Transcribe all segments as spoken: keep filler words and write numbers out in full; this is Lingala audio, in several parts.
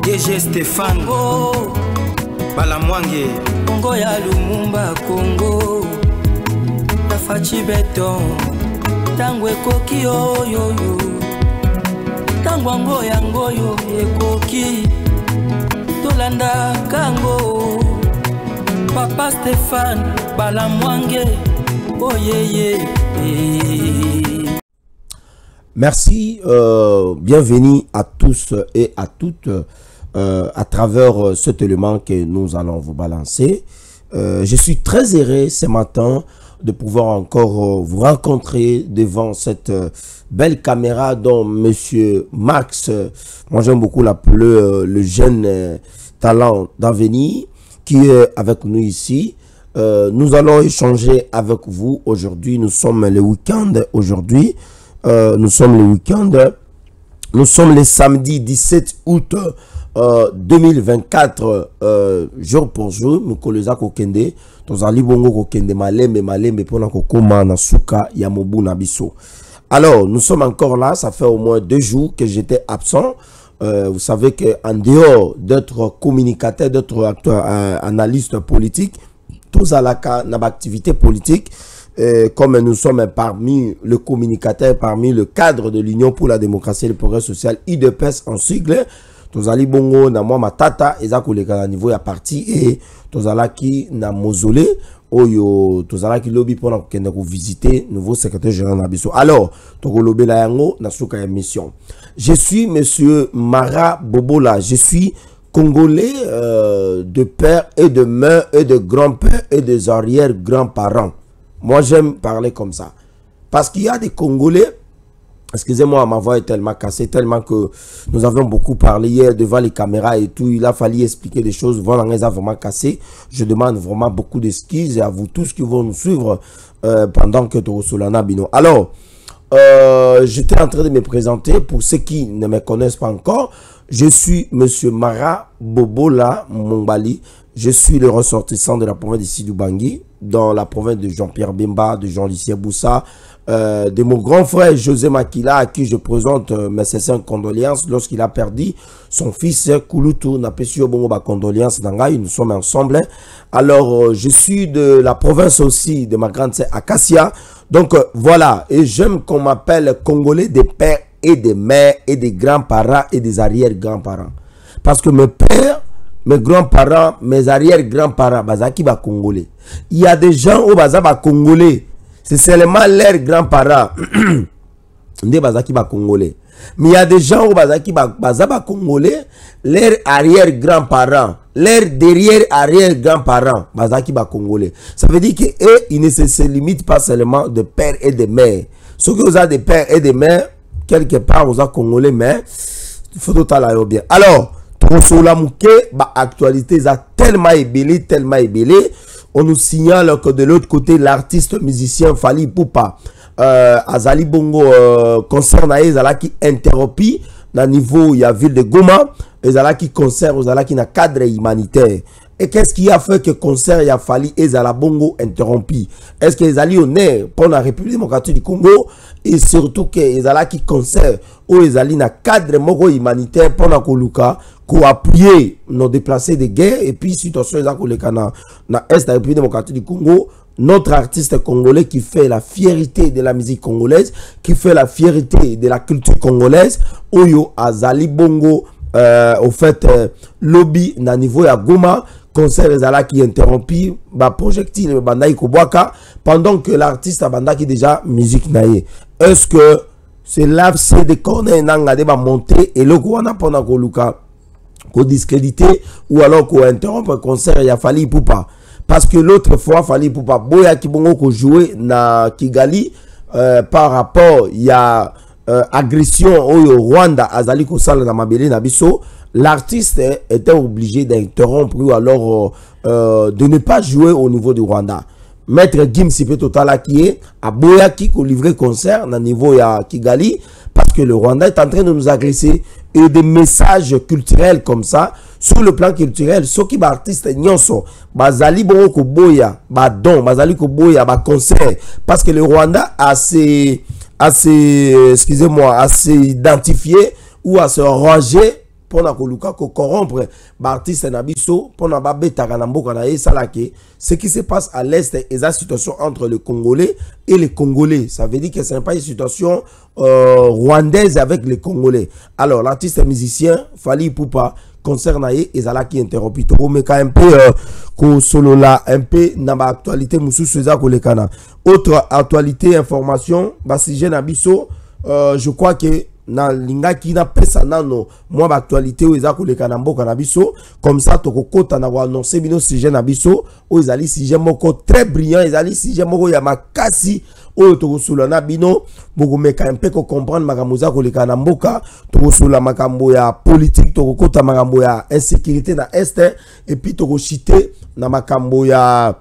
D G Stéphane oh. Balamwange Congo ya Lumumba Congo Tafachi beton Tango ekoki yo yo yo Tango ango yango yo ekoki Tolanda kango Papa Stéphane Balamwange oh yeah yeah. Merci, euh, bienvenue à tous et à toutes euh, à travers cet élément que nous allons vous balancer. Euh, je suis très heureux ce matin de pouvoir encore euh, vous rencontrer devant cette euh, belle caméra dont Monsieur Max, euh, moi j'aime beaucoup l'appeler euh, le jeune euh, talent d'avenir qui est avec nous ici. Euh, nous allons échanger avec vous aujourd'hui. Nous sommes le week-end aujourd'hui. Euh, nous sommes le week-end. Nous sommes le samedi dix-sept août euh, deux mille vingt-quatre, euh, jour pour jour. Nous koleza kokende. Tozali bongo kokende malembe malembe pona kokoma na suka ya mobu na biso. Alors, nous sommes encore là. Ça fait au moins deux jours que j'étais absent. Euh, vous savez que en dehors d'être communicateur, d'être acteur, euh, analyste politique, tous à la activité politique. Euh, comme nous sommes parmi le communicateur, parmi le cadre de l'Union pour la démocratie et le progrès social, I D P E S en sigle, tozali bongo na moi matata eza koleka na niveau ya parti et tozala ki na mausolée oyo tozala ki lobby pour kende ko visiter nouveau secrétaire général na biso. Alors, toko lobby la yango na suka ya mission. Je suis monsieur Mara Bobola, je suis congolais euh, de père et de mère et de grand-père et des arrière-grands-parents. Moi, j'aime parler comme ça. Parce qu'il y a des Congolais, excusez-moi, ma voix est tellement cassée, tellement que nous avons beaucoup parlé hier devant les caméras et tout. Il a fallu expliquer des choses. Voilà, on les a vraiment cassés. Je demande vraiment beaucoup d'excuses à vous tous qui vont nous suivre euh, pendant que Toro Solana Bino. Alors, euh, j'étais en train de me présenter pour ceux qui ne me connaissent pas encore. Je suis monsieur Mara Bobola Mongbali. Je suis le ressortissant de la province de Sidou Bangui, dans la province de Jean-Pierre Bemba, de Jean-Lucien Boussa, euh, de mon grand frère José Makila, à qui je présente euh, mes sincères condoléances lorsqu'il a perdu son fils Kouloutou. Napesio Bongo ba condoléances d'Angaï, nous sommes ensemble. Alors, euh, je suis de la province aussi de ma grande sœur Acacia. Donc, euh, voilà, et j'aime qu'on m'appelle Congolais des pères et des mères et des grands-parents et des arrière-grands-parents. Parce que mes pères, mes grands-parents, mes arrière-grands-parents, bazaki ba Congolais. Il y a des gens au baza ba Congolais. C'est seulement leurs grands-parents. Nde bazaki ba Congolais. Mais il y a des gens au bazaki ba baza ba Congolais, leurs arrière-grands-parents, leurs derrière-arrière-grands-parents, bazaki ba Congolais. Ça veut dire que eux, ils ne se, se limitent pas seulement de pères et de mères. Ceux qui ont des pères et des mères, quelque part, aux Congolais, mais il faut tout à bien. Alors, ba actualité a tellement ébélé, tellement ébélé. On nous signale que de l'autre côté, l'artiste musicien Fally Ipupa, euh, Azali Bongo, euh, concert na ezala qui interrompi na niveau il y a ville de Goma, ezala qui concert ezala qui na cadre humanitaire. Et qu'est-ce qui a fait que concert y a fallu ezala Bongo interrompi? Est-ce que ezali honneur pour la République démocratique du Congo et surtout que ezala qui concert ou ezali na cadre moko humanitaire pour la Koluka pour appuyer nos déplacés de guerre et puis situation ezala koleka na na est de la République démocratique du Congo. Notre artiste congolais qui fait la fierté de la musique congolaise, qui fait la fierté de la culture congolaise, Oyo Azali Bongo, euh, au fait, euh, lobby na niveau ya Goma, concert ezala qui interrompi, ba projectile bandai kobwaka, pendant que l'artiste a bandaki déjà musique naie. Est-ce que c'est là c'est de corner nanga de ba monter et le wana pona ko luka ko discréditer ou alors ko interrompre le concert ya Fally Ipupa? Parce que l'autre fois, Fally Ipupa boya ki bongo ko jouer na Kigali euh, par rapport il y a euh, agression au Rwanda azali ko sala na mabele na biso, l'artiste était obligé d'interrompre ou alors euh, de ne pas jouer au niveau du Rwanda. Maître Gim Sipe Totala qui est à boya ki ko livrer concert na niveau ya Kigali parce que le Rwanda est en train de nous agresser et des messages culturels comme ça. Sur le plan culturel, ceux qui sont artistes nyonso, bazali bongo ko boya, ba don, bazali ko boya, ba concert, parce que le Rwanda a se, a se, excusez-moi, a se identifié ou à se ranger pour na koluka ko corrompre ba artiste na biso pour na ba betaka na mboka na esalake. Ce qui se passe à l'est est la situation entre les Congolais et les Congolais. Ça veut dire que ce n'est pas une situation euh, rwandaise avec les Congolais. Alors l'artiste musicien Fally Ipupa concerne ezalaki interrompu to mais quand un peu ko solo là un peu na ba actualité mususu eza ko lekana. Autre actualité information ba sujet na biso euh, je crois que na linga ki na pesa nano moi ba actualité o eza ko lekana mboka na biso comme ça to ko kota na ko annoncer bino sujet na biso o ezali sujet moko très brillant ezali sujet moko ya makasi oyo tokosula na bino bokomeka mpe ko comprendre makambo za koleka na mboka tokosula makambo ya politique tokokota makambo ya insécurité na est et puis tokochiter na makambo ya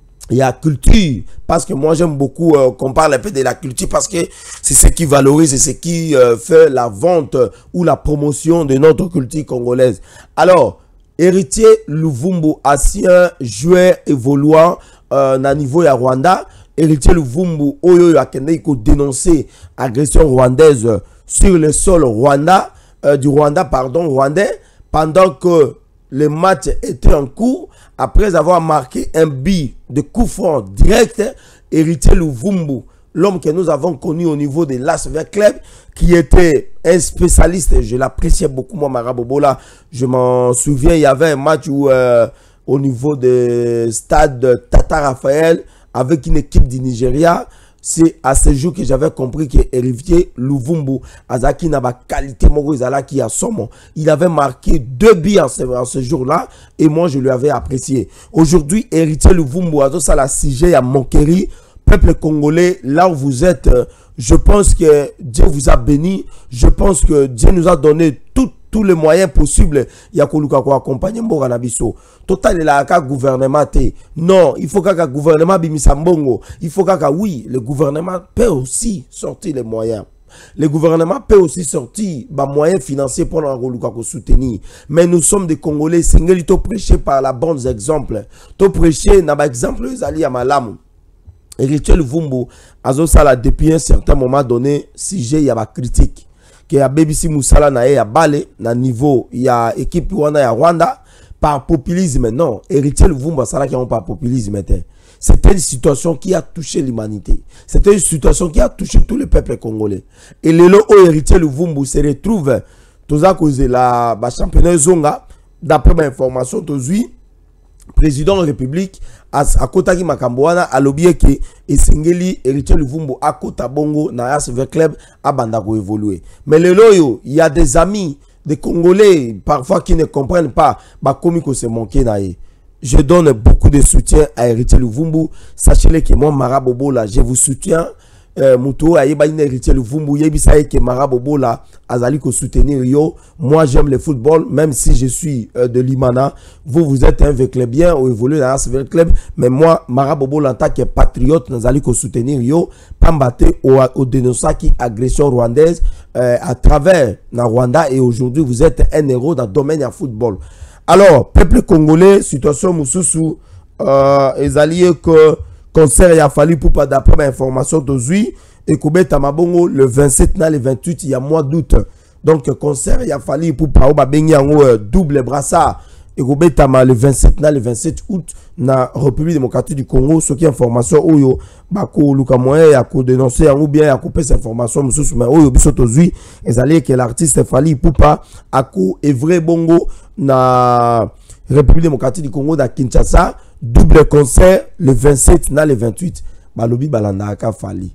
ya culture parce que moi j'aime beaucoup euh, qu'on parle un peu de la culture parce que c'est ce qui valorise, c'est ce qui euh, fait la vente euh, ou la promotion de notre culture congolaise. Alors Héritier Luvumbu, ancien joueur évoluant euh, na niveau ya Rwanda. Héritier Luvumbu oyo akende ko dénoncer agression rwandaise sur le sol Rwanda euh, du Rwanda pardon rwandais pendant que le match était en cours après avoir marqué un but de coup franc direct. Héritier Luvumbu, l'homme que nous avons connu au niveau de l'As Vert Club, qui était un spécialiste, je l'appréciais beaucoup moi Marabobola, je m'en souviens, il y avait un match où euh, au niveau de stade Tata Raphaël avec une équipe du Nigeria. C'est à ce jour que j'avais compris que Héritier Luvumbu Azaki n'a pas qualité qui a son. Il avait marqué deux buts en ce, en ce jour-là et moi je lui avais apprécié. Aujourd'hui, Héritier Luvumbu Azo ça la sujet à Monkeri, peuple congolais, là où vous êtes, je pense que Dieu vous a béni. Je pense que Dieu nous a donné tout tous les moyens possibles. Il y a koluka ko accompagner mboka na biso. Total la ka gouvernement te. Non, il faut que le gouvernement bimisa mbongo. Il faut que oui, le gouvernement peut aussi sortir les moyens. Le gouvernement peut aussi sortir des moyens financiers pour nous soutenir. Mais nous sommes des Congolais. Singeli to prêcher par la bons exemples. To prêcher na ba exemple ezali ya malamu. Héritier Luvumbu azo sala depuis un certain moment donné sujet ya ba critique. Que ya B B C Moussala na ya balé na niveau ya équipe wana ya Rwanda par populisme. Non, Héritier Luvumbu sala qui ont pas populisme. C'était une situation qui a touché l'humanité. C'était une situation qui a touché tous les peuples congolais. Et le lot où Héritier Luvumbu se retrouve tous à cause de la championnat Zonga, d'après ma information, tous président de la République à côté de Makambouana à l'objet que Esengeli Héritier Luvumbu à côté Bongo na As Vert Club à Bandako évoluer. Mais le loyo, il y a des amis des Congolais parfois qui ne comprennent pas bah comment que c'est manqué naïe. Je donne beaucoup de soutien à Héritier Luvumbu. Sachez-le que moi Marabobola, je vous soutiens. Euh, Mouto ayeba ine Héritier Luvumbu yebisaye que Marabobola azali ko soutenir yo. Moi j'aime le football même si je suis euh, de Limana. Vous vous êtes un Vert-Clubien ou évolué dans ce Vert-Club mais moi Marabobola en tant que patriote nazali ko soutenir yo pambate au, au dénoncer qui agression rwandaise euh, à travers na Rwanda et aujourd'hui vous êtes un héros dans le domaine du football. Alors peuple congolais situation mususu euh, ezali que concert ya Fally Ipupa d'après ma information d'aujourd'hui et Koubeta Mabongo le vingt-sept na le vingt-huit il y a mois d'août. Donc concert ya Fally Ipupa au babengi en double brassard et Koubeta ma le vingt-sept na le vingt-sept août na République démocratique du Congo. Ce qui information oyo bako luka moyen ya ko dénoncer ou bien ya couper cette information mususu mais oyo biso d'aujourd'hui ezali que l'artiste Fally Ipupa a ko evre bongo na République démocratique du Congo da Kinshasa. Double concert le vingt-sept na le vingt-huit. Balobi balanda ka Fally.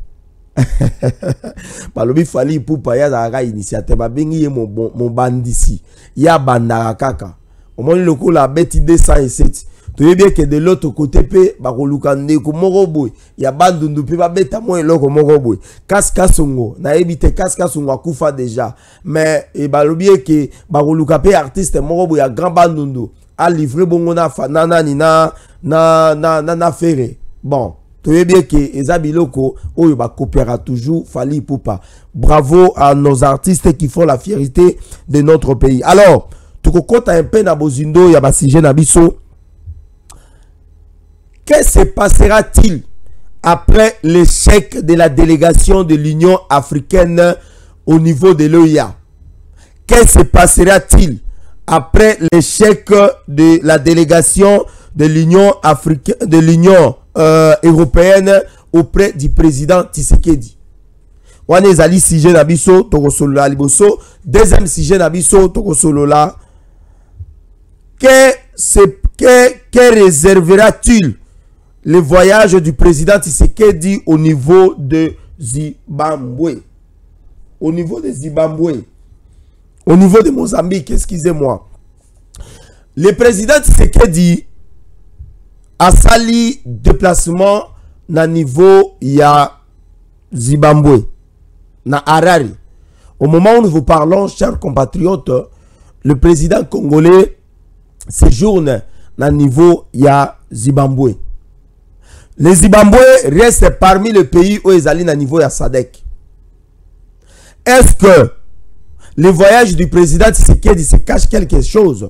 Balobi Fally Ipupa ya za initiative babengi ye mon mon bandisi. Ya bandara kaka. Au moins le coup la bête deux cent sept. Tu veux bien que de l'autre côté pe bakoluka ndeko moko boy. Ya bandundu pe ba beta mo eloko moko boy. Kaska songo na ebite kaska songo akufa déjà. Mais e balobi que bakoluka pe artiste moko boy ya grand bandundu. A livré bongo na fanana ni na na na na na ferré. Bon, tu veux bien que Ezabiloko oyo ba copiera toujours Fally Ipupa. Bravo à nos artistes qui font la fierté de notre pays. Alors, tu kokota un peu na bozindo ya ba sujet na biso. Que se passera-t-il après l'échec de la délégation de l'Union africaine au niveau de l'O I A? Que se passera-t-il après l'échec de la délégation de l'Union africaine, de l'Union euh, européenne auprès du président Tshisekedi. On est allé sujet nabiso tokosolola liboso. Deuxième sujet nabiso tokosolola. Que que que réservera-t-il le voyage du président Tshisekedi au niveau de Zimbabwe? Au niveau de Zimbabwe. Au niveau de Mozambique, excusez-moi. Le président Tshisekedi a sali déplacement na niveau ya Zimbabwe, na Harare. Au moment où nous vous parlons, chers compatriotes, le président congolais séjourne na niveau ya Zimbabwe. Les Zimbabwe restent parmi les pays où ils allaient na niveau ya Sadek. Est-ce que le voyage du président Tshisekedi se cache quelque chose?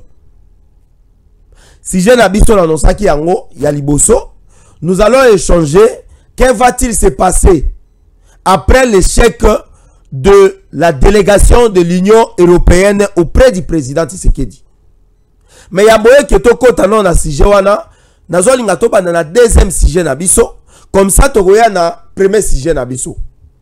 Si j'ai n'habite dans nos sacs yango yaliboso, nous allons échanger. Que va-t-il se passer après l'échec de la délégation de l'Union européenne auprès du président Tshisekedi? Mais il y a moyen que toko tanon na sujet wana, nazo linga toba na deuxième sujet na biso, comme ça togoya na premier sujet na biso.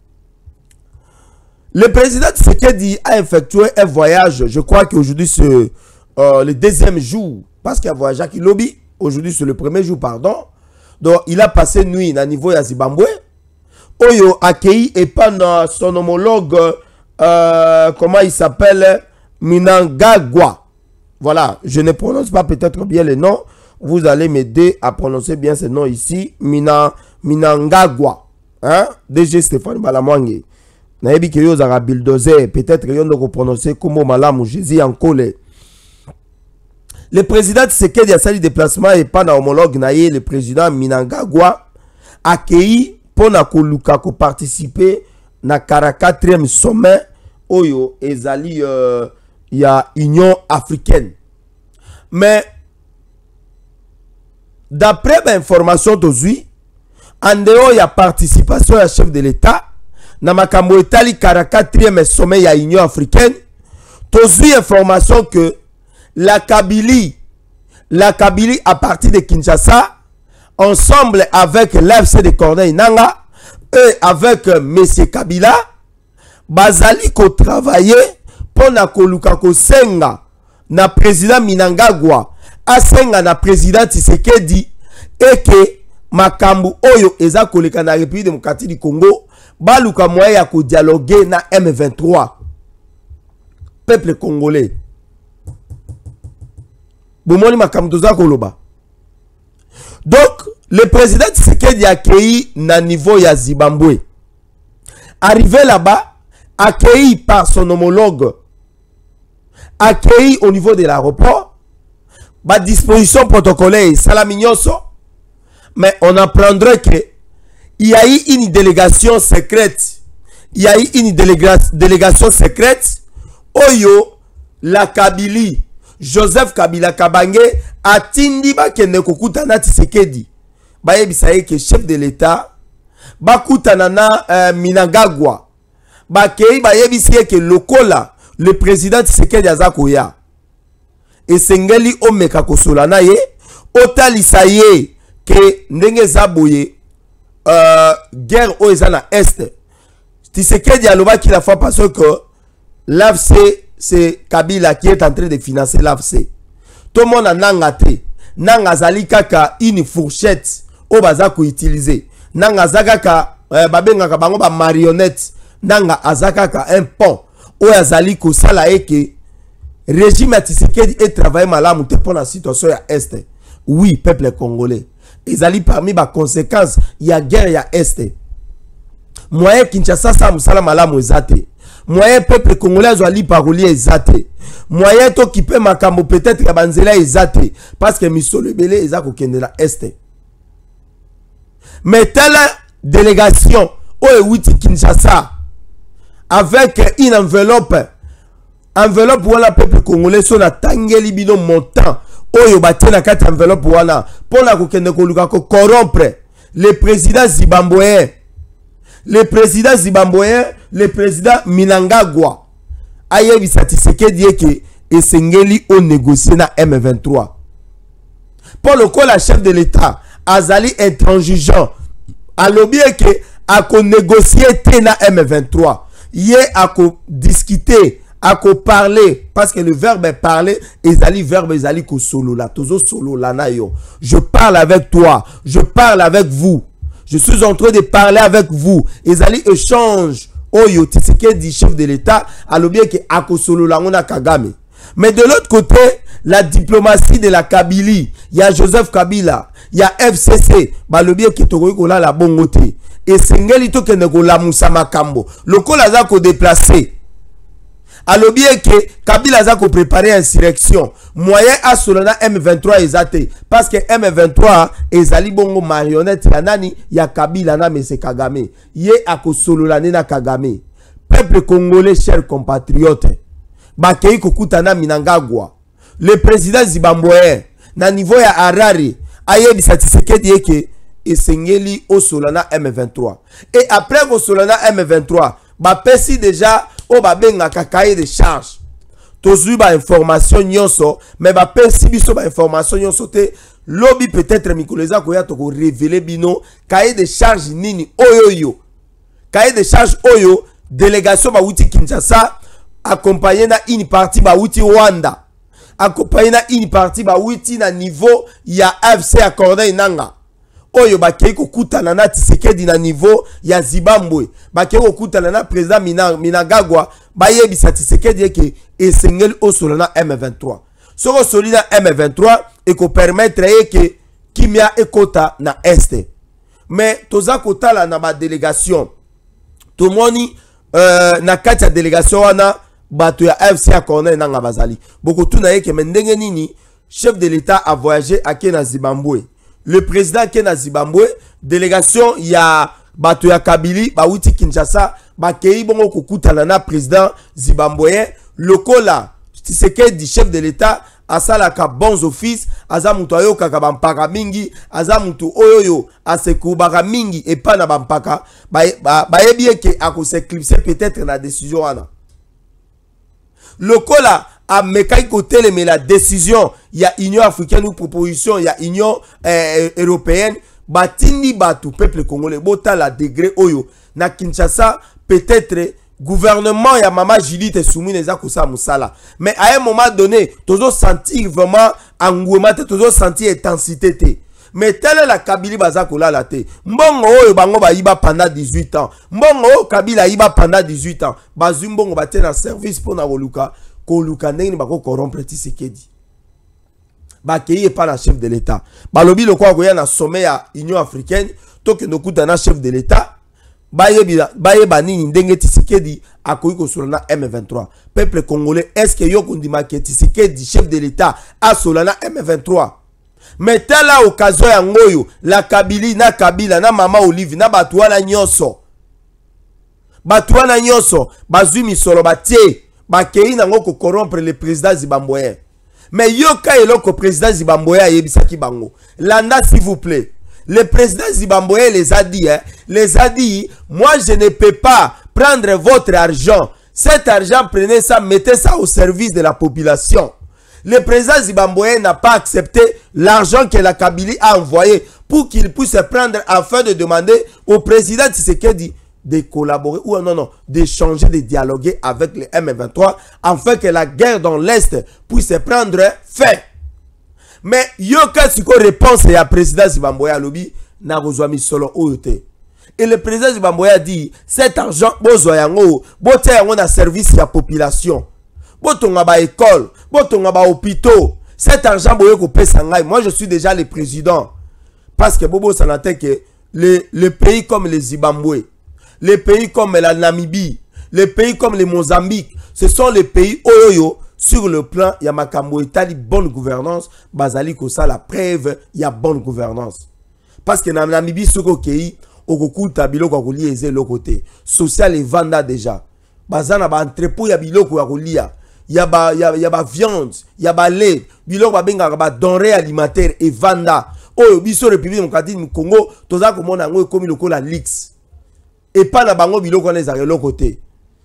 Le président Tshisekedi a effectué un voyage, je crois qu'aujourd'hui c'est euh, le deuxième jour, parce qu'il a voyagé à Kilobi, aujourd'hui c'est le premier jour, pardon. Donc il a passé nuit à niveau de Zimbabwe. Oyo accueilli et pendant son homologue, euh, comment il s'appelle, Mnangagwa. Voilà, je ne prononce pas peut-être bien le nom. Vous allez m'aider à prononcer bien ce nom ici. Mina, Mnangagwa. Hein? D G Stéphane Balamwange. Naebi que yo zara bulldozer, peut-être yo ne prononcer comme Malamu Jésus en colère. Le président Tshisekedi a sali déplacement et pendant homologue naye le président Mnangagwa accueilli pour na koluka ko participer na quarante-quatrième sommet oyo ezali euh, ya Union africaine. Mais d'après l'information d'aujourd'hui, en dehors ya participation ya chef de l'État na makambo etali quarante-quatrième sommet ya Union africaine, d'aujourd'hui information que la Kabylie, la Kabylie à partir de Kinshasa, ensemble avec l'F C de Corneille Nanga et avec M. Kabila, bazali ko travailler pour na koluka ko senga na président Mnangagwa, asenga na président Tshisekedi et que makambu oyo eza koleka na République démocratique du Congo, baluka moya ya ko dialoguer na M vingt-trois. Peuple congolais. Donc, le président Tshisekedi a accueilli na niveau ya Zimbabwe. Arrivé là-bas, accueilli par son homologue, accueilli au niveau de l'aéroport, ba disposition protocolaire, salamignoso, mais on apprendrait que il y a eu une délégation secrète, il y a eu une déléga délégation secrète, Oyo, la Kabylie, Joseph Kabila Kabange atindi ba kende kokutana Tshisekedi. Ba yebisa ke chef de l'État ba kutana na euh, Mnangagwa. Ba kei ba yebisa ke lokola le président Tshisekedi azakoya. Et sengeli omeka kosola na ye otalisa ye ke ndenge zaboye euh, guerre o ezana est. Tshisekedi aloba ki la fois parce que l'A F C c'est Kabila qui est en train de financer l'A F C. Tout le monde a nangate. Nangazali kaka une fourchette au bazako utiliser. Nangazaka euh, babenga ka bango ba marionnette. Nanga azakaka un pont. O azali ko sala eke régime Tshisekedi et travailler malamu te pour la situation ya est. Oui, peuple congolais. Ezali parmi ba conséquences ya guerre ya est. Moyen Kinshasa sa musala malamu ezate. Moyen peuple congolais a li parolier ezate. Moyen to qui peut makambo peut-être ya banzela ezate parce que misolo belé ezako kende na est. Mais telle délégation au Ewiti Kinshasa avec une enveloppe enveloppe wala peuple congolais son a tangeli bino montant oyo batie na kati enveloppe wana pour la ko kende ko luka ko corrompre le président zimbabwéen. Le président zimbabwéen, le président Mnangagwa, Ayebi Tshisekedi que et sengeli au négocier na M vingt-trois. Pour le coup, la chef de l'État, Azali intransigeant, a lobby que a ko négocier te na M vingt-trois. Yé a ko discuter, a ko parler, parce que le verbe est parler, Ezali verbe Ezali ko solo la, tozo solo la na yo. Je parle avec toi, je parle avec vous. Je suis en train de parler avec vous. Ezali échange. Oyo Tshisekedi chef de l'État a lobby que a ko solo la ngona Kagame. Mais de l'autre côté, la diplomatie de la Kabylie, il y a Joseph Kabila, il y a F C C, bah le bien qui to la bongote. Et sengeli to ke ne la Moussa Makambo. Le ko la za ko déplacer. A le bien que Kabila za ko préparer insurrection. Moyen à solana M vingt-trois ezate parce que M vingt-trois ezali bongo marionnette ya nani ya Kabila na Mese Kagame. Ye a ko solola na Kagame. Peuple congolais, chers compatriotes. Bakei kokutana Minangagwa. Le président Zibamboye na niveau ya Harare ayebi Tshisekedi yeke esengeli o solana M vingt-trois. Et après ko solana M vingt-trois, ba pesi déjà o ba benga cahier de charge. Tozu ba information nyonso, mais ba pesi biso ba information nyonso te lobby peut-être mikoleza ko ya to ko révéler bino cahier de charge nini oyoyo. Cahier de charge oyo délégation ba wuti Kinshasa accompagné na une partie ba wuti Rwanda. Accompagné na une partie ba wuti na niveau ya F C accordé nanga. Oyo ba keiko kutana na Tshisekedi na niveau ya Zimbabwe. Ba keiko kutana na président Minangagwa ba yebisa Tshisekedi yeke esengeli osolo na M vingt-trois. Soko soli na M vingt-trois et ko permettre yeke kimia ekota na este. Mais toza kotala na ba délégation. Tomoni euh, na kati ya délégation wana bato ya F C accordé nanga bazali. Boko tuna yeke mendenge nini chef de l'État a voyagé à Kena Zimbabwe. Le président Kena Zimbabwe, délégation ya bato ya Kabylie, ba wuti Kinshasa, ba kei bongo kokutana na président Zimbabwe, lokola Tshisekedi chef de l'État asalaka bons offices, aza mutu ayoka ka bampaka mingi, aza mutu oyoyo asekubaka mingi et pas na bampaka, ba ba yebi ke akoseklipse peut-être na décision wana. Lokola a mekai côté mais la décision il y a Union africaine ou proposition il y a Union euh, européenne batindi batu peuple congolais bota la degré oyo na Kinshasa peut-être gouvernement ya mama Judith soumis les akosa musala mais à un moment donné tozo sentir vraiment engouement tozo sentir intensité te mais telle est la Kabylie bazakola la te mbongo oyo bango ba yiba pendant dix-huit ans mbongo oyo Kabila yiba pendant dix-huit ans bazumbongo baté na service pour na koluka koluka ndenge bako corrompre Tshisekedi ba keye pas la chef de l'État balobi le kwa koya na sommet ya Union africaine to ke nokuta na chef de l'État ba yebi ba yeba nini ndenge Tshisekedi akoyi ko solana M vingt-trois peuple congolais est-ce que yoko ndima ke Tshisekedi chef de l'État a solana M vingt-trois. Mais telle la occasion ya ngoyo la Kabylie na Kabila na mama Olive na batu wana nyonso batu wana nyonso bazwi misolo batie bakei nango ko corrompre le président Zimbabwe. Mais yoka eloko président Zimbabwe ayebisaki bango landa s'il vous plaît. Le président Zimbabwe les a dit hein, les a dit moi je ne peux pas prendre votre argent, cet argent prenez ça, mettez ça au service de la population. Le président Zimbabwe n'a pas accepté l'argent que la Kabylie a envoyé pour qu'il puisse prendre afin de demander au président Tshisekedi de collaborer ou non non d'échanger, de dialoguer avec les M vingt-trois afin que la guerre dans l'Est puisse prendre fin. Mais yoka siko réponse ya président Zimbabwe à lobby na rozwami solo oyote. Et le président Zimbabwe a dit cet argent bozo yango bote yango na service ya population. Botonga ba école, botonga ba hôpitaux. Cet argent boye ko pesa ngai. Moi je suis déjà le président parce que bobo sanate que les les pays comme le Zimbabwe, les pays comme la Namibie, les pays comme le Mozambique, ce sont les pays oyoyo sur le plan ya makambo etali bonne gouvernance, bazali ko ça la preuve ya bonne gouvernance. Parce que na Namibie soko kei okokuta biloko ko lieze le côté social et vanda déjà. Bazana ba entrepôt ya biloko ya kolia. Ya ba ya ya ba viande, ya ba lait, biloko ba benga ba denrées alimentaires et vanda. Oyo biso République démocratique du Congo, toza komona ngo ekomi lokola lix. Et pas na bango biloko na ezare le côté.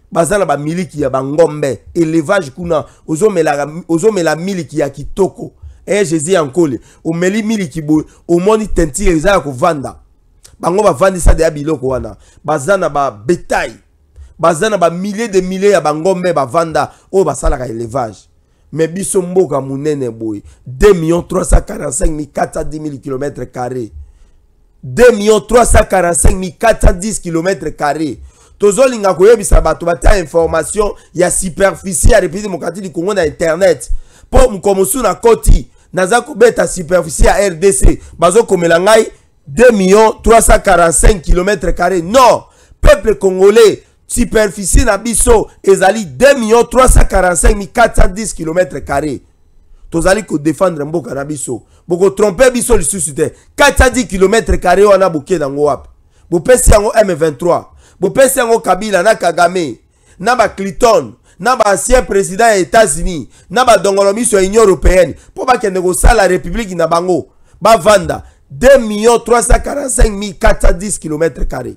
bazana ba miliki ya bangombe élevage kuna ozomela ozomela miliki ya kitoko eh Jésus ankole omeli miliki bo omoni tentire ezala ko vanda bango ba vandi sa de biloko wana bazana ba bétail bazana ba milliers de milliers ya bangombe ba vanda o basala ka élevage mais biso mboka munene boy deux millions trois cent quarante-cinq mille quatre cent dix mille kilomètres carrés deux millions trois cent quarante-cinq mille quatre cent dix kilomètres carrés. Tozolinga koyebisa bato bata information ya superficie ya République démocratique du Congo na internet. Po mkomosu na koti naza kobeta superficie ya R D C bazo komela ngai deux millions trois cent quarante-cinq kilomètres carrés. Non, peuple congolais superficie na biso ezali deux millions trois cent quarante-cinq mille quatre cent dix kilomètres carrés. Tozali ko défendre mboka na biso. Boko tromper biso lisusu te. quatre cent dix kilomètres carrés wana boke nango wapi. Bo pesi yango M vingt-trois. Bo pesi yango Kabila na Kagame. Na ba Clinton, na ba ancien président des États-Unis, na ba dongolo miso ya Union européenne. Po ba kende ko sala République na bango. Ba vanda deux millions trois cent quarante-cinq mille quatre cent dix kilomètres carrés.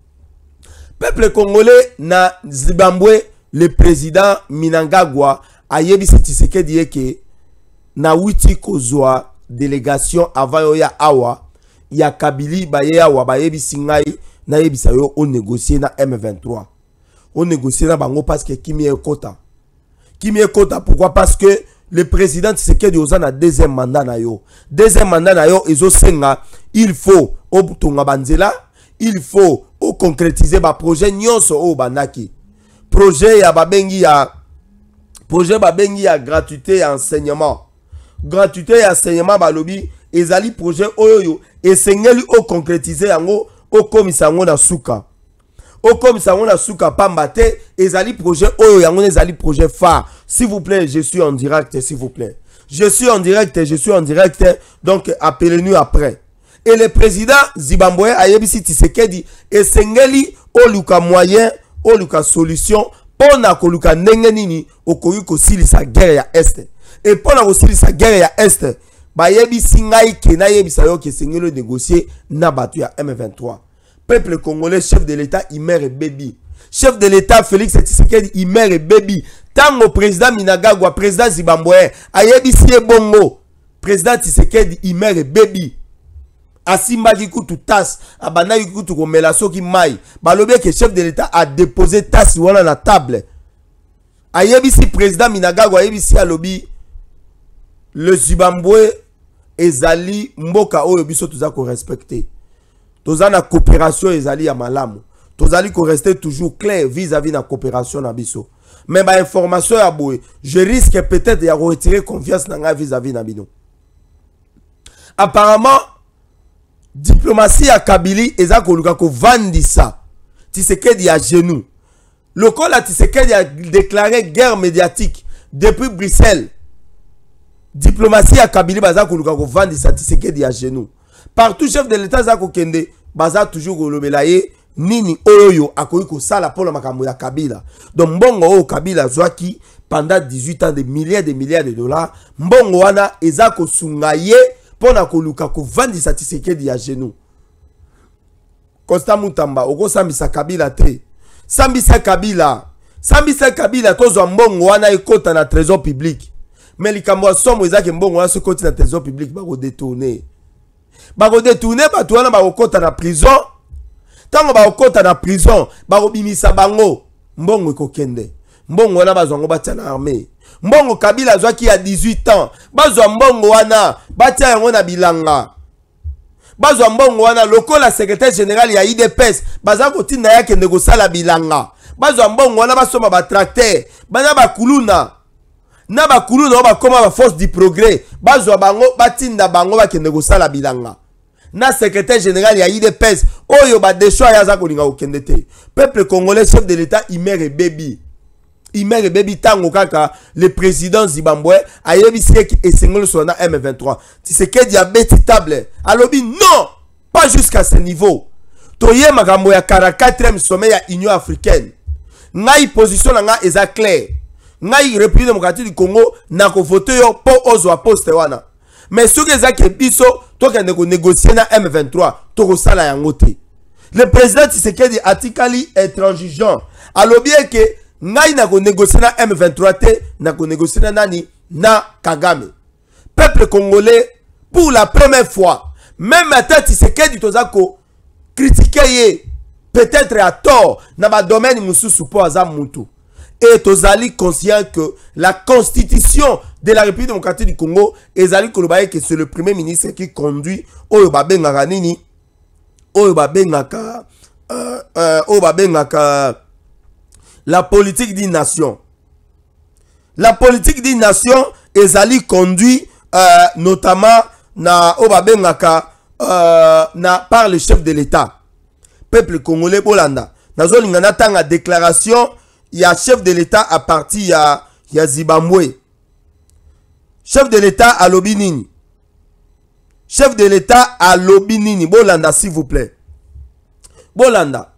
Peuple congolais na Zimbabwe, le président Mnangagwa ayebisi Tshisekedi eke na witi kozwa délégation avant yo ya awa ya Kabili baye awa bayebisi ngai na yebisa yo on négocier na M vingt-trois. On négocier na bango parce que kimi ekota. Kimi ekota pourquoi? Parce que le président Tshisekedi oza na deuxième mandat na yo. Deuxième mandat na yo ezo senga il faut obutonga banzela, il faut o concrétiser ba projet nyonso o banaki. Projet ya babengi ya projet babengi ya gratuité et enseignement. Gratuité et enseignement balobi ezali projet oyo esengeli o concrétiser yango o komisa yango na suka. O komisa yango na suka pamba te ezali projet oyo yango ezali projet phare. S'il vous plaît, je suis en direct s'il vous plaît. Je suis en direct, je suis en direct donc appelez-nous après. Et le président Zimbabwe ayebisi Tshisekedi esengeli o luka moyen o luka solution pona ko luka ndenge nini okoki ko silisa guerre ya est. Et pendant aussi sa guerre ya est, ba yebisi ngai ke na yebisa yo ke sengelo négocier na batu ya M vingt-trois. Peuple congolais, chef de l'État, il meurt et baby. Chef de l'État Félix Tshisekedi, il meurt et baby. Tango président Mnangagwa, président Zimbabwe, ayebisi bongo. Président Tshisekedi, il meurt et baby. Asimba ki kutu tas, abana ki kutu komela soki mai. Balobe que chef de l'État a déposé tas wana na table. Ayebisi président Mnangagwa, ayebisi alobi le Zimbabwe ezali mboka oyo biso tuza ko respecter. Toza na coopération ezali ya malamu. Tozali ko rester toujours clair vis-à-vis na coopération na biso. Mais ba information ya boye, je risque peut-être ya retirer confiance na nga vis-à-vis na bino. Apparemment diplomatie ya Kabili eza ko luka ko vandisa. Tshisekedi à genoux. Le col à Tshisekedi a déclaré guerre médiatique depuis Bruxelles. Diplomatie à Kabili baza koluka ko vandi sa Tshisekedi à genoux. Partout chef de l'État za ko kende baza toujours ko lobelaye nini oyo akoyi ko sala pour la makambo ya Kabila. Donc mbongo o Kabila zwaki pendant dix-huit ans de milliards de milliards de dollars. Mbongo wana eza ko sungaye pona ko luka ko vandi sa Tshisekedi à genoux. Constant Mutamba oko sambisa Kabila te. Sambisa Kabila. Sambisa Kabila tozo mbongo wana ekota na trésor public. Mais les Camerounais sont ezaki mbongo wana se koti na trésor public ba ko détourner. Ba ko détourner ba to wana ba ko kota na prison. Tango ba ko kota na prison, ba ko bimisa bango. Mbongo ekokende. Mbongo wana bazongo batia na armée. Mbongo Kabila zwaki ya dix-huit ans. Bazwa mbongo wana batia yango na bilanga. Bazwa mbongo wana lokola secrétaire général ya I D P S baza kotinda yake ndegosala bilanga. Bazwa mbongo wana basoma ba tracteur, bana ba kuluna. Na ba kuluna ba koma ba force du progrès. Bazwa bango batinda bango ba kende kosala bilanga. Na secrétaire général ya I D P S oyo ba déchoir ya za kolinga okende te. Peuple congolais, chef de l'État, il meurt et baby. Il meurt et baby tango kaka le président Zimbabwe a yebisi et sengolo sur na M vingt-trois. Tshisekedi a beti table. Alobi non, pas jusqu'à ce niveau. Toye makambo ya quarante-quatrième sommet ya Union africaine. Ngai position nga eza clair. Ngai République démocratique du Congo na ko voter yo po ozwa poste wana. Mais ce que ezaki biso to kende ko négocier na M vingt-trois to ko sala yango te. Le président Tshisekedi atikali intransigeant. Alobi que ngai na ko négocier na M vingt-trois te na ko négocier na nani na Kagame. Peuple congolais pour la première fois, même maintenant Tshisekedi tozako critiquer peut-être à tort na ba domaine mususu po aza mutu. Et tozali conscient que la constitution de la République démocratique du Congo ezali kolobaye que c'est le premier ministre qui conduit oyo babengaka nini oyo babengaka euh, euh, oyo babengaka la politique d'une nation. La politique d'une nation ezali conduit euh, notamment na oyo babengaka euh, na par le chef de l'État. Peuple congolais bolanda nazolinga natanga déclaration ya chef de l'État à partir ya ya Zimbabwe. Chef de l'État à Lobinini. Chef de l'État à Lobinini. Bolanda, s'il vous plaît. Bolanda.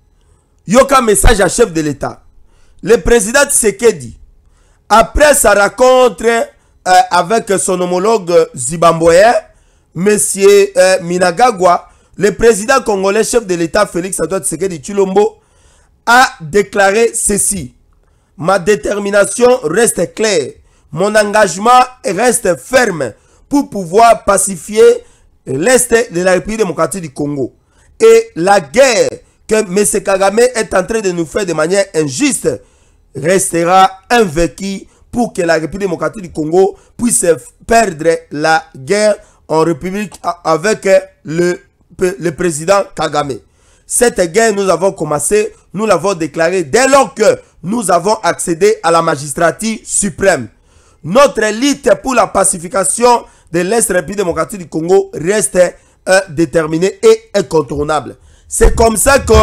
Yoka message à chef de l'État. Le président Tshisekedi, après sa rencontre euh, avec son homologue zimbabwéen, monsieur euh, Minagagwa, le président congolais, chef de l'État Félix Antoine Tshisekedi Tshilombo, a déclaré ceci. Ma détermination reste claire. Mon engagement reste ferme pour pouvoir pacifier l'Est de la République démocratique du Congo. Et la guerre que M. Kagame est en train de nous faire de manière injuste restera invaincue pour que la République démocratique du Congo puisse perdre la guerre en République avec le, le président Kagame. Cette guerre, nous avons commencé, nous l'avons déclaré dès lors que nous avons accédé à la magistrature suprême. Notre lutte pour la pacification de l'Est République démocratique du Congo reste euh, déterminée et incontournable. C'est comme ça que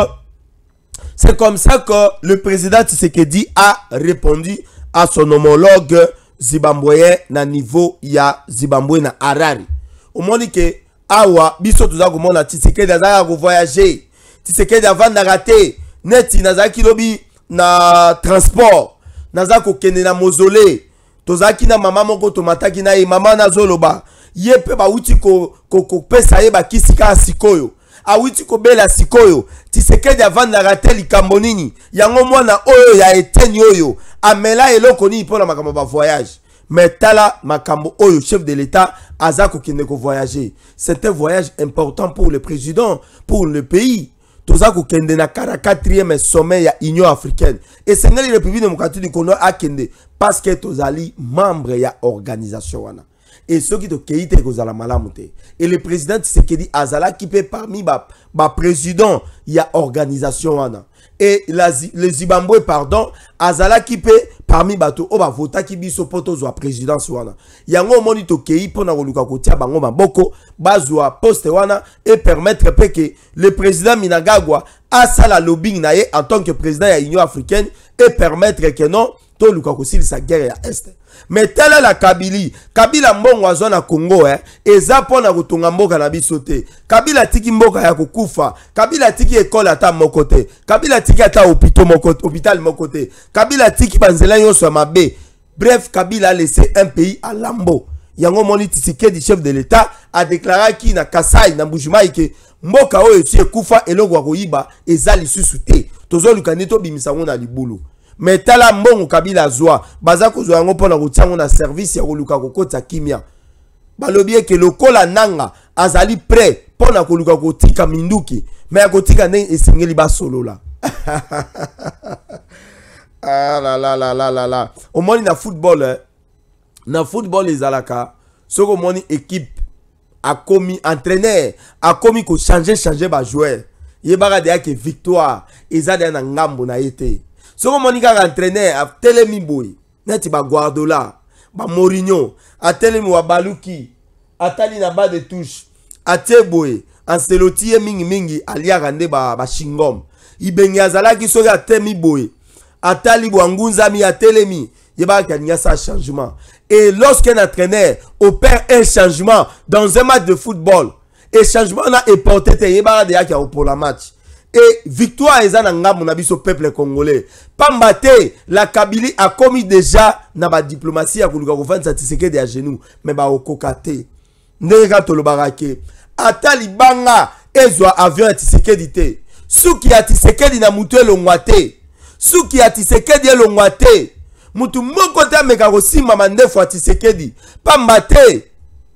c'est comme ça que le président Tshisekedi a répondu à son homologue zimbabwéen na niveau ya Zimbabwe na Harare. Au moment que awa biso tuza komona Tshisekedi azaka ko voyager. Tshisekedi avant na raté neti nazaki lobi na transport nazako kende na mausolée. Tozaki na mama moko tomataki na ye mama na zoloba ye pe ba uti ko ko ko pesa ye ba kisika sikoyo a uti ko bela sikoyo Tshisekedi avant na raté likambo nini yango mwana oyo ya eteni oyo amela eloko nini pour la makambo ba voyage mais tala makambo oyo chef de l'État azako kende ko voyager. C'est un voyage important pour le président, pour le pays. Tozako kende na quarante-quatrième sommet ya Union africaine et c'est la République démocratique du Congo a kende parce que tozali membre ya organisation wana et ceux qui to keite kozala malamu te et le président Tshisekedi azala qui peut parmi ba ba président ya organisation wana et la le Zimbabwe pardon azala qui peut parmi bato o ba vota ki biso poto zo présidence wana yango moni to kei pona koluka kotia bango maboko bazwa poste wana et permettre pe que le président Minagagwa a sala lobbying na ye en tant que président ya Union africaine et permettre que non to luka kosil sa guerre ya est. Mais telle la Kabili, Kabila mbongo azo na Congo eh eza pona kotonga mboka na biso te. Kabila tiki mboka ya kokufa, Kabila tiki école ata moko te, Kabila tiki ata hôpital moko hôpital moko te, Kabila tiki banzela nyonso mabe. Bref, Kabila a laissé un pays à lambeau. Yango moni Tshisekedi chef de l'État a déclaré ki na Kasai na Mbujimayi ke mboka oyo ti ekufa eloko koyiba eza lisusu te. Tozo lukani to bimisa ngona libulu. Mais tala mbongo Kabila zwa baza kozwa yango pona kotiango na service ya koluka kokota kimia balobie ke lokola nanga azali prêt pona koluka kotika minduki mais ya kotika ne esengeli basolola. Ah la la la la la la au moni na football eh? Na football ezalaka soko moni équipe a commis entraîneur a commis ko changer changer ba joueur yebaka de ke victoire ezade na ngambo na yete. Si on a entraîné à Telemi Boy, neti ba Guardiola, ba Mourinho, à Telemi wa Baluki, à Tali na bas de touche, à Teboy, Ancelotti et mingi mingi alia rande ba ba Shingom. Ibengi azala ki soga Temi Boy, à Tali Bwangunza mi à Telemi, yeba kanya sa changement. Et lorsqu'un entraîneur opère un changement dans un match de football, et changement na est porté te yeba de ya pour la match. Et victoire est en ngam na biso peuple congolais. Pambate la Kabylie a commis déjà na ba diplomatie ya kuluka kofanda Tshisekedi à genoux mais ba okokate. Ndeka to lo barake. Atali banga ezwa avion Tshisekedi te. Suki ya Tshisekedi na mutu elongwate. Suki ya Tshisekedi elongwa te. Mutu moko te ameka kosimba mandefu ya Tshisekedi. Pamba te.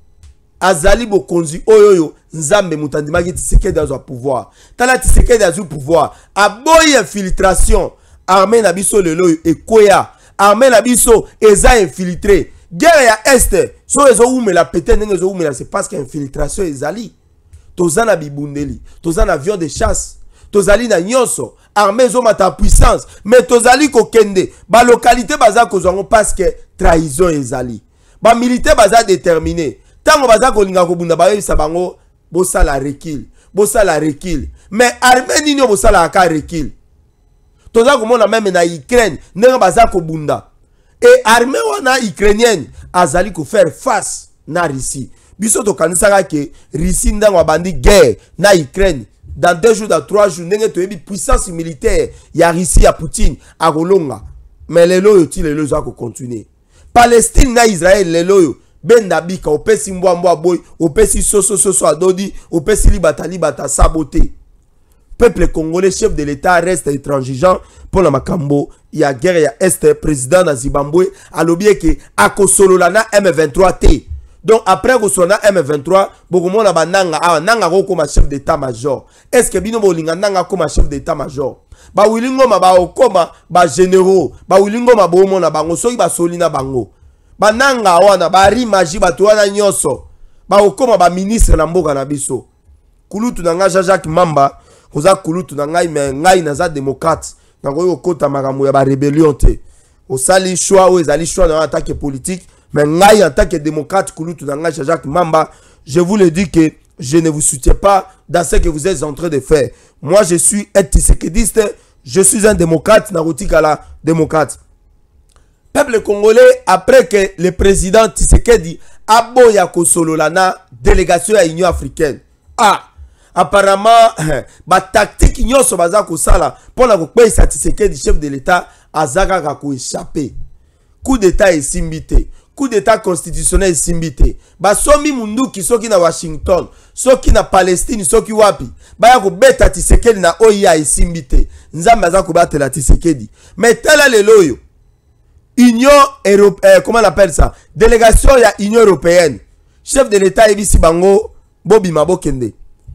Azali bokonzi oyoyo nzambe mutandimaki Tshisekedi azwa pouvoir. Tala Tshisekedi azwa pouvoir. Aboyi infiltration. Armée na biso lelo ekoya. Armée na biso eza infiltré. Guerre ya Est. So ezo umela pete ndenge ezo umela c'est parce que infiltration ezali. Tozana bibundeli. Tozana avion de chasse. Tozali na nyonso. Armée zo mata puissance. Mais tozali kokende. Ba localité baza kozwango parce que trahison ezali. Ba militaire baza déterminé. Tango baza kolinga kobunda ba yebisa bango bosala recul. Bosala recul. Mais armée nini bosala aka recul. Toza komona même na Ukraine ndenge baza kobunda. Et armée wana ukrainienne azali ko faire face na Russie. Biso to kanisaka ke Russie ndango bandi guerre na Ukraine. Dans deux jours, dans trois jours, ndenge to yebi puissance militaire ya Russie ya Poutine a kolonga. Mais lelo yo ti lelo za ko continuer. Palestine na Israël lelo yo benda bika opesi mbwa mbwa boy, opesi soso soso adodi, opesi libata libata saboté. Peuple congolais chef de l'état reste intransigeant pour la makambo ya guerre ya Est président na Zimbabwe alobie ke akosolola na M vingt-trois T. Donc après kosolola na M vingt-trois bokomo na bananga ah nanga ko comme chef d'état major. Est-ce que bino bolinga nanga comme chef d'état major? Ba wilingo ma ba okoma ba généraux, ba wilingo ma bomo na bango soki ba solina bango. Bananga wana ba rimaji ba toana nyonso. Ba okoma ba ministre na mboka na biso. Kulutu na nga Jacques Mamba koza kulutu na ngai me ngai naza démocrate na koyo kota makambo ya ba rébellion te. Osali choix ou ezali choix dans attaque politique mais ngai en tant que démocrate kulutu na ngai Jacques Mamba, je vous le dis que je ne vous soutiens pas dans ce que vous êtes en train de faire. Moi je suis un tshisekidiste, je suis un démocrate na rotikala démocrate. Peuple congolais après que le président Tshisekedi a boya kosolola na délégation à l'Union africaine. Ah apparemment ba tactique nyonso baza ko sala pona ko pesa Tshisekedi chef de l'état azaka ka ko échapper. Coup d'état est simbité. Coup d'état constitutionnel simbité. Ba somi munduki soki na Washington, soki na Palestine, soki wapi. Ba ya ko beta Tshisekedi na O I A est simbité. Nzambe aza ko batela Tshisekedi. Mais tala lelo yo. Union européenne, comment on appelle ça? Délégation ya Union européenne. Chef de l'état ebisi bango Bobi Mabokende.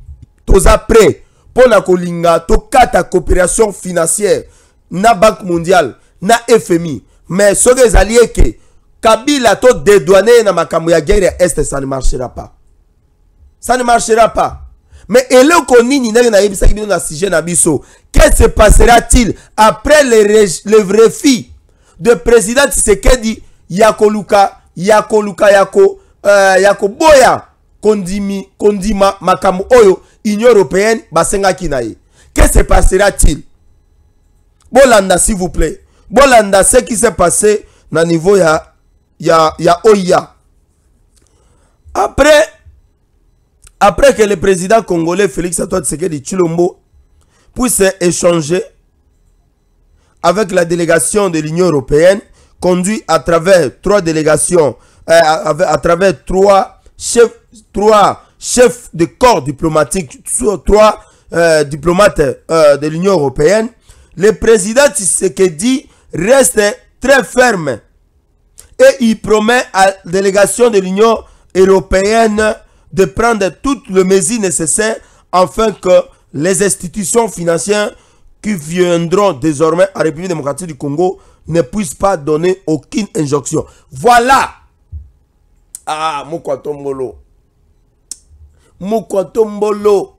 Toza prêt pour la kolinga to kata coopération financière na Banque mondiale na F M I. Mais ce que les alliés que Kabila to dédouané na makambo ya guerre est, ça ne marchera pas. Ça ne marchera pas. Mais ele konini na na yebisa ki na sujet na biso. Qu'est-ce se passera-t-il après le le refus de président Tshisekedi Yakoluka Yakoluka Yako euh, Yako Boya kondimi kondima makambo oyo Union européenne basenga kinaye. Qu'est-ce se passera-t-il? Bolanda s'il vous plaît. Bolanda ce qui s'est passé na niveau ya ya ya O I A. Après après que le président congolais Félix Antoine Tshisekedi Tshilombo puisse échanger avec la délégation de l'Union européenne conduit à travers trois délégations euh, à, à travers trois chefs trois chefs de corps diplomatiques, trois euh, diplomates euh, de l'Union européenne, le président Tshisekedi reste très ferme et il promet à la délégation de l'Union européenne de prendre toutes les mesures nécessaires afin que les institutions financières qui viendront désormais à la République démocratique du Congo ne puissent pas donner aucune injonction. Voilà. Ah, Moukouatombolo. Moukouatombolo.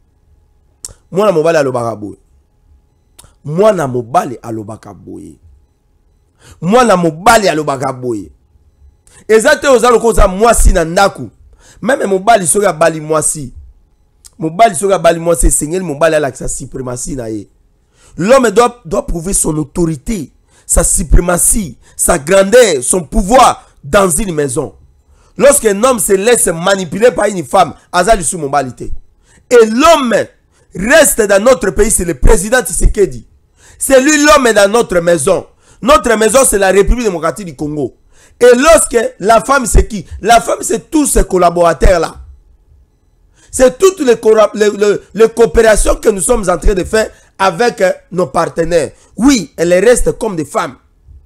Mwana mobali alobaka boye. Mwana mobali alobaka boye. Mwana mobali alobaka boye. Ezate ozalo koza mwasi na ndaku. Même mobali soka bali mwasi. Mobali soka bali mwasi sengeli mobali ala sa suprématie na ye. L'homme doit, doit prouver son autorité, sa suprématie, sa grandeur, son pouvoir dans une maison. Lorsqu'un homme se laisse manipuler par une femme, azali sous mobalité. Et l'homme reste dans notre pays, c'est le président Tshisekedi. C'est lui l'homme dans notre maison. Notre maison, c'est la République démocratique du Congo. Et lorsque la femme, c'est qui? La femme, c'est tous ces collaborateurs-là. C'est toutes les, les, les, les coopérations que nous sommes en train de faire avec euh, nos partenaires. Oui, elles restent comme des femmes.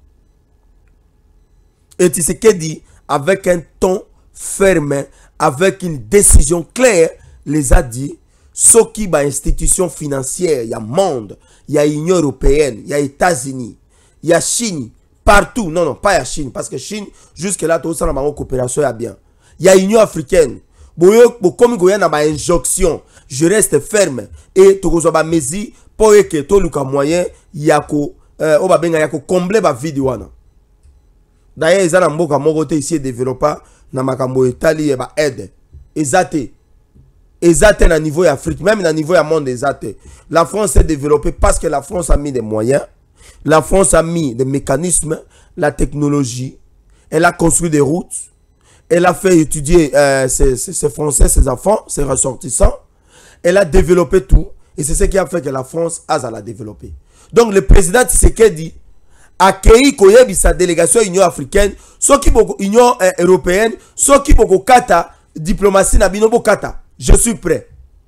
Et Tshisekedi, avec un ton ferme, avec une décision claire, les a dit, ce qui est institution financière, il y a monde, il y a Union européenne, il y a États-Unis, il y a Chine, partout. Non, non, pas la Chine, parce que Chine, jusque-là, tout ça, la coopération est bien. Il y a Union africaine. Comme il y a une injonction, je reste ferme. Et tout ça, c'est mesure pour que tout le moyen, il y a combler la vie. D'ailleurs, il y a un mot qui ici développé dans ma Italie et aide. Exacté. Exacté à niveau d'Afrique, même à niveau du monde exacté. La France s'est développée parce que la France a mis des moyens, la France a mis des mécanismes, la technologie, elle a construit des routes, elle a fait étudier euh, ses, ses, ses Français, ses enfants, ses ressortissants, elle a développé tout, et c'est ce qui a fait que la France a la développé. Donc le président Tshisekedi accueilli sa délégation Union africaine, ceux qui sont Union euh, européenne, ceux qui sont kata diplomatie na bino kata. Je suis prêt.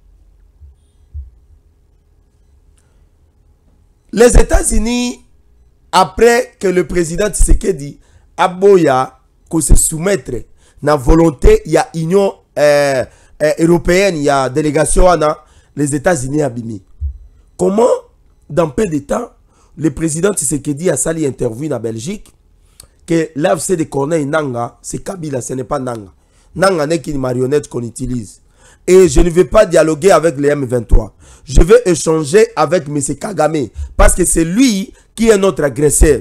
Les États-Unis, après que le président Tshisekedi a boya qu'on se soumettre na volonté, il y a Union euh, euh, européenne, il y a délégation les États-Unis abimi. Comment, dans peu de temps, le président Tshisekedi a sali interview en Belgique que l'A F C de Corneille Nanga, c'est Kabila, ce n'est pas Nanga. Nanga n'est qu'une marionnette qu'on utilise. Et je ne vais pas dialoguer avec les M vingt-trois. Je vais échanger avec M. Kagame parce que c'est lui qui est notre agresseur.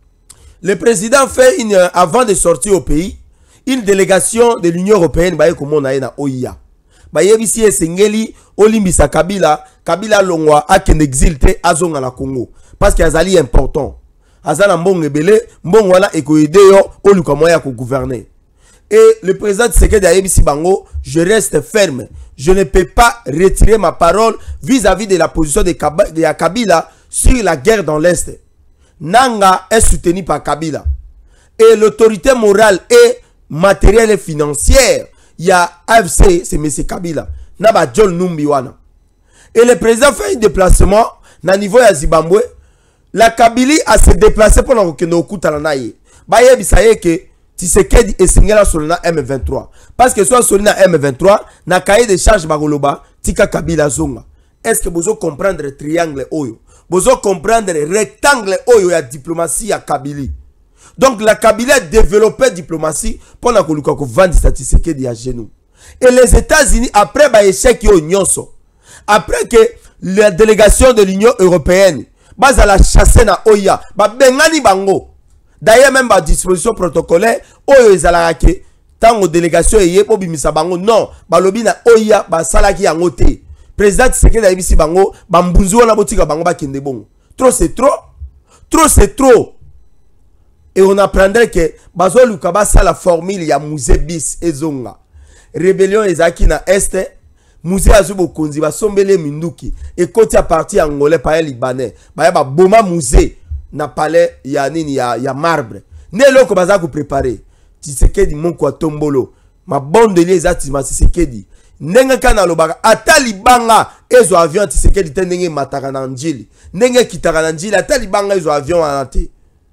Le président fait, une, avant de sortir au pays, une délégation de l'Union européenne comme on a na O I A. Bayebisi esengeli olimbisa Kabila, Kabila longwa aken exilté azonga la Congo parce que azali important. Azana mbonge belé, mbongo wana ekoide yo oluka moya ko gouverner. Et le président Tshisekedi a dit bango, je reste ferme. Je ne peux pas retirer ma parole vis-à-vis -vis de la position de, Kab de Kabila sur la guerre dans l'Est. Nanga est soutenu par Kabila. Et l'autorité morale et matérielle et financière, il y a A F C, c'est M. Kabila. Naba John Numbiwana. Et le président fait un déplacement na niveau ya Zimbabwe. La Kabylie a se déplacé pendant que nous écoutons la naïe. Baye bisaye que Tshisekedi et Singela sur le M vingt-trois. Parce que soit sur le M vingt-trois, na cahier de charge bagoloba, Tika Kabila zonga. Est-ce que vous comprendre le triangle oyo? Vous comprendre le rectangle oyo ya diplomatie à Kabylie. Donc la Kabylie a développé la diplomatie pendant que Lukaku vend Tshisekedi à genoux. Et les États-Unis, après ba échec yo nyonso, après que la délégation de l'Union européenne, base à la chasse na Oya, ba bengani bango. D'ailleurs, même par disposition protocolaire, oyo ezalaka tango délégation eye po bimisa bango non, balobi na Oya ba salaki yango te. Président Tshisekedi a bisi bango, ba mbunzu wana botika bango ba kende bongo. Trop c'est trop. Trop c'est trop. Et on apprendrait que bazo luka ba sala formule ya musée bis ezonga. Rébellion ezaki na este. Musée azubo konzi ba sombele minduki. Et koti a parti angolais pa libanais. Ba ba boma musée. Na palais ya nini ya, ya marbre ne loko baza ko préparer Tshisekedi monko atombolo ma bonde les atima Tshisekedi ndenge kana lobaka atali banga ezo avion Tshisekedi te ndenge mataka na njili ndenge kitaka na njili atali banga ezo avion anate.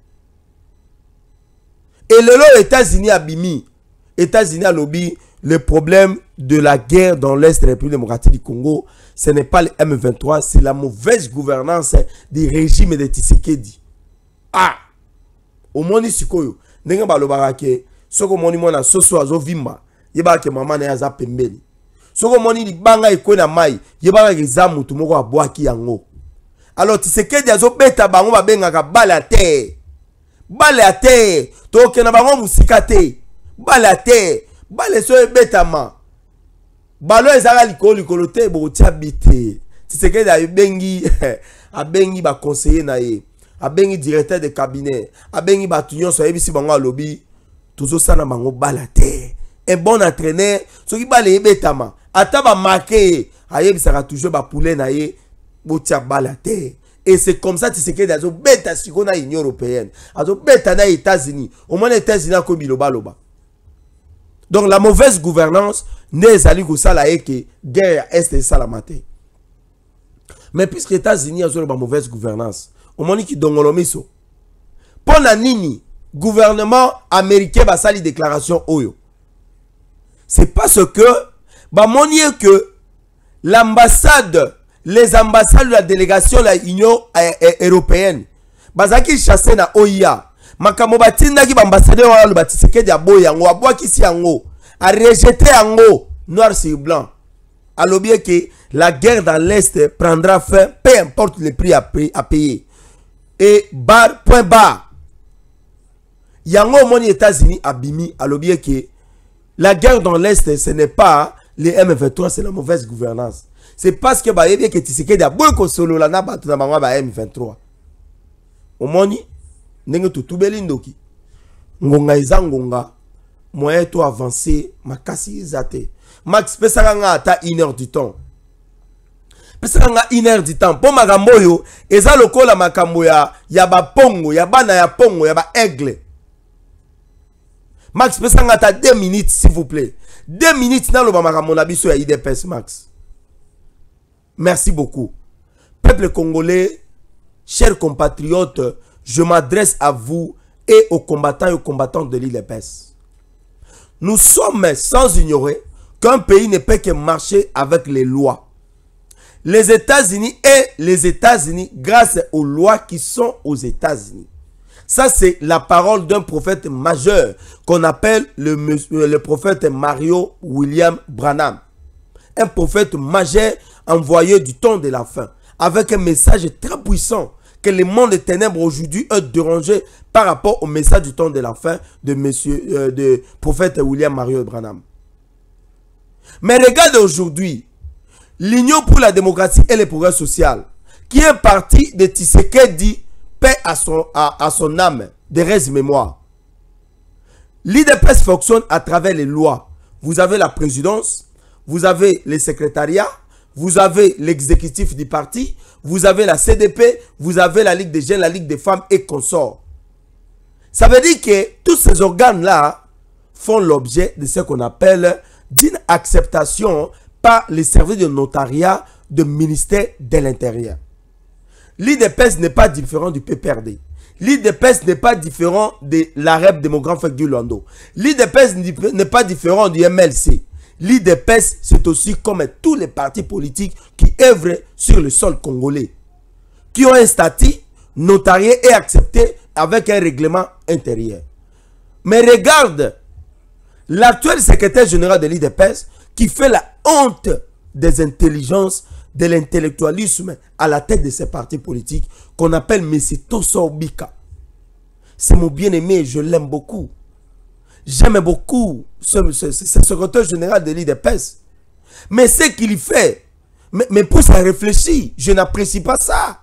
Et lelo États-Unis abimi États-Unis a lobby le problème de la guerre dans l'Est de la République démocratique du Congo, ce n'est pas le M vingt-trois, c'est la mauvaise gouvernance du régime de Tshisekedi. Ah, au moni sikoyo ndenge balobaka ke soko moni mona soso azo vimba yeba ke mama na yaza pembeni soko moni libanga ekona mai yeba ke za mutu moko abwaki yango. Alors Tshisekedi azo beta bango babengaka bale à terre bale à terre to kena bango musika te bale à terre bale so ebetama balo ezaka likolo likolo te bo tia bite. Tshisekedi abengi abengi ba conseiller na ye abengi directeur de cabinet abengi batunyo so ebisi bango alobi tozo sana bango balate un bon entraîneur soki bale ebetama ata ba marqué ayebisaka toujours ba poulet na ye botia balate. Et c'est comme ça Tshisekedi azo beta siko na Union européenne azo beta na États-Unis au moins les États-Unis a kobi loba loba. Donc la mauvaise gouvernance n'est ezali ko sala eke guerre est salamate. Mais puisque les États-Unis ont une mauvaise gouvernance, au moment qui dongolomiso, pour la nini, gouvernement américain va sali déclaration oyo. C'est parce que, bah monier que l'ambassade, les ambassades de la délégation de l'Union européenne, bazaki chassé na O I A, makamo batinda ki ambassadeur wa le batiseke dia boyango, aboa kisi yango, a rejeté yango, noir sur blanc. Alors bien que la guerre dans l'Est prendra fin, peu importe le prix à payer. Et bar, point barre. Yango moni États-Unis abimi, alors bien que la guerre dans l'Est, ce n'est pas les M vingt-trois, c'est la mauvaise gouvernance. C'est parce que bah bien que Tshisekedi a beaucoup solo la na batu na bango ba M vingt-trois. Omoni ndenge tutubeli ndoki. Ngonga eza ngonga, moyen to avancer makasi izate. Max pesanga ata une heure du temps. Pesanga une heure du temps. Pour makambo yo, eza lokola makambo ya ya ba pongo, ya bana ya pongo, ya ba aigle. Max pesanga ata deux minutes s'il vous plaît. deux minutes dans le makambo na biso ya I D P S Max. Merci beaucoup. Peuple congolais, chers compatriotes, je m'adresse à vous et aux combattants et aux combattantes de l'I D P S. Nous sommes sans ignorer qu'un pays ne peut que marcher avec les lois. Les États-Unis et les États-Unis grâce aux lois qui sont aux États-Unis. Ça, c'est la parole d'un prophète majeur qu'on appelle le, le prophète Mario William Branham. Un prophète majeur envoyé du temps de la fin, avec un message très puissant que le monde des ténèbres aujourd'hui est dérangé par rapport au message du temps de la fin de monsieur, euh, de prophète William Mario Branham. Mais regardez aujourd'hui, l'Union pour la démocratie et le progrès social, qui est parti de Tshisekedi, paix à son, à, à son âme, de reste mémoire. L'I D P S fonctionne à travers les lois. Vous avez la présidence, vous avez les secrétariats, vous avez l'exécutif du parti, vous avez la C D P, vous avez la Ligue des jeunes, la Ligue des femmes et consorts. Ça veut dire que tous ces organes-là font l'objet de ce qu'on appelle d'une acceptation par les services de notariat du ministère de l'Intérieur. L'I D P S n'est pas différent du P P R D. L'I D P S n'est pas différent de l'A R E P de mon grand frère Guy Lando. L'I D P S n'est pas différent du M L C. L'I D P S, c'est aussi comme tous les partis politiques qui œuvrent sur le sol congolais, qui ont un statut notarié et accepté avec un règlement intérieur. Mais regarde, l'actuel secrétaire général de l'I D P S qui fait la honte des intelligences, de l'intellectualisme à la tête de ces partis politiques qu'on appelle M. Tosso Bika. C'est mon bien-aimé, je l'aime beaucoup. J'aime beaucoup ce, ce, ce, ce secrétaire général de l'I D P S. Mais ce qu'il fait, mais, mais pousse à réfléchir. Je n'apprécie pas ça.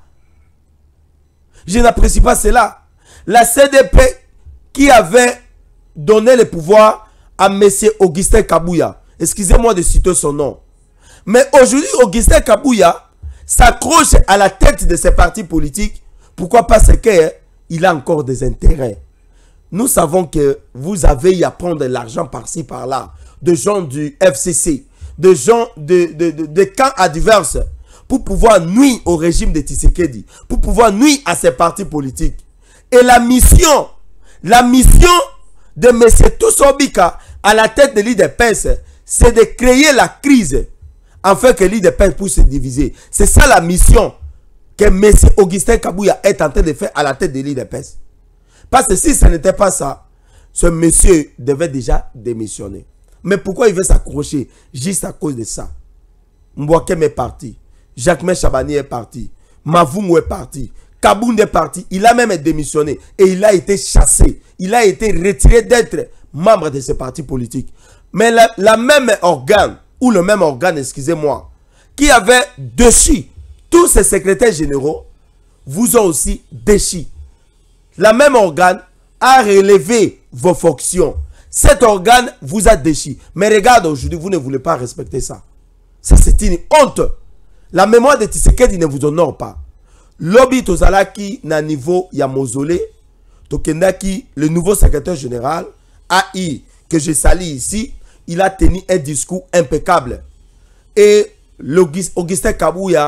Je n'apprécie pas cela. La C D P qui avait donné le pouvoir à M. Augustin Kabouya. Excusez-moi de citer son nom. Mais aujourd'hui, Augustin Kabouya s'accroche à la tête de ces partis politiques. Pourquoi? Parce qu'il a encore des intérêts. Nous savons que vous avez à prendre l'argent par-ci, par-là, de gens du F C C, de gens de, de, de, de camps adverses, pour pouvoir nuire au régime de Tshisekedi, pour pouvoir nuire à ces partis politiques. Et la mission, la mission de M. Tosso Bika à la tête de l'I D P S, c'est de créer la crise, afin que l'I D P S puisse se diviser. C'est ça la mission que M. Augustin Kabouya est en train de faire à la tête de l'I D P S. Parce que si ce n'était pas ça, ce monsieur devait déjà démissionner. Mais pourquoi il veut s'accrocher? Juste à cause de ça. Mbouakem est parti. Jacques Chabani est parti. Mavungu est parti. Kabound est parti. Il a même démissionné. Et il a été chassé. Il a été retiré d'être membre de ce parti politique. Mais la, la même organe, ou le même organe, excusez-moi, qui avait déchu tous ces secrétaires généraux, vous ont aussi déchu. La même organe a relevé vos fonctions. Cet organe vous a déchu. Mais regarde, aujourd'hui, vous ne voulez pas respecter ça. C'est une honte. La mémoire de Tshisekedi ne vous honore pas. Lobby Tozalaki na niveau ya mausolée, Tokendaki, le nouveau secrétaire général, A I, que je salue ici, il a tenu un discours impeccable. Et Augustin Kabouya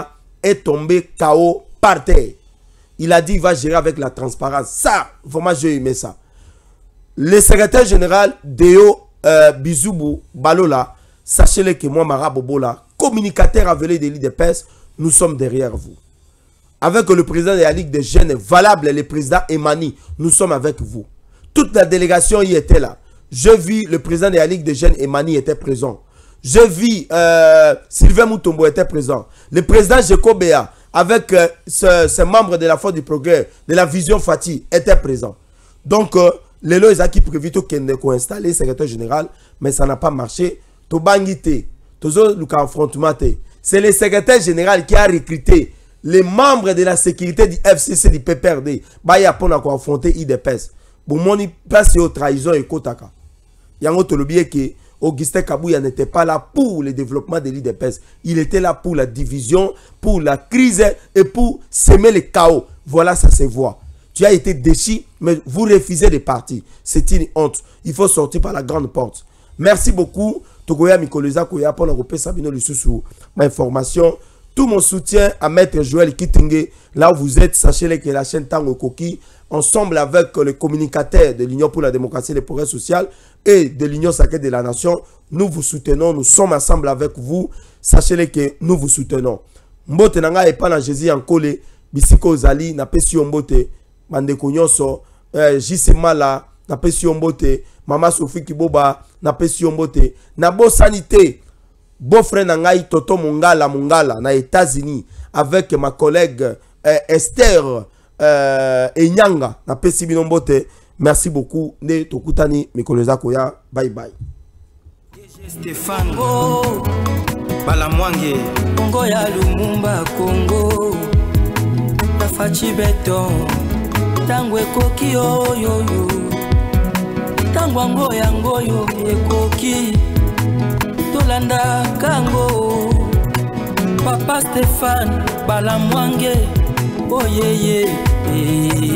est tombé K O par terre. Il a dit qu'il va gérer avec la transparence. Ça, vraiment, j'ai aimé ça. Le secrétaire général Deo euh, Bizoubou Balola, sachez-le que moi, Mara Bobola, communicateur aveuglé de l'I D P S, nous sommes derrière vous. Avec le président de la Ligue des jeunes valable, le président Emani, nous sommes avec vous. Toute la délégation y était là. Je vis le président de la Ligue des jeunes Emani était présent. Je vis euh, Sylvain Moutombo était présent. Le président Jekobea, avec euh, ce, ce membre de la Force du Progrès, de la Vision Fatih, était présent. Donc, euh, les lois qui prévu qu'on installe le secrétaire général, mais ça n'a pas marché. Tobangité, toujours le affrontement. C'est le secrétaire général qui a recruté les membres de la sécurité du F C C du P P R D. Baya pour affronter I D P S. Bon, mon place aux trahison et Kotaka. Yango Tolobié que Augustin Kabouya n'était pas là pour le développement de l'I D P S. Il était là pour la division, pour la crise et pour semer le chaos. Voilà, ça se voit. Tu as été déçu, mais vous refusez de partir. C'est une honte. Il faut sortir par la grande porte. Merci beaucoup. Togoya Mikoleza Koya pour le Sabino Lissousou. Ma information. Tout mon soutien à Maître Joël Kitenge. Là où vous êtes, sachez que la chaîne Tango Koki, ensemble avec le communicateur de l'Union pour la démocratie et le progrès social et de l'Union sacrée de la nation, nous vous soutenons. Nous sommes ensemble avec vous. Sachez que nous vous soutenons. Mbote nanga epa na Jésus Ankole, Bisiko Zali, na pesi mbote. Mandeko nyonso, eh, Jise Mala, na pesi mbote, Mama Sophie Kiboba, na pesi mbote, na bo sanité, beau frère Nangai Toto Mongala Mongala, na États-Unis, avec ma collègue eh, Esther eh, Enyanga, na pesi mbote. Merci beaucoup, ne tokutani Mikoleza Koya, bye bye. Stéphane oh, Balamwange Congo ya Lumumba Congo, Fachi Beton. Tango ekoki oyoyo Tango ango yango yo ekoki Tolanda kango Papa Stéphane Balamwange Oyeye oh,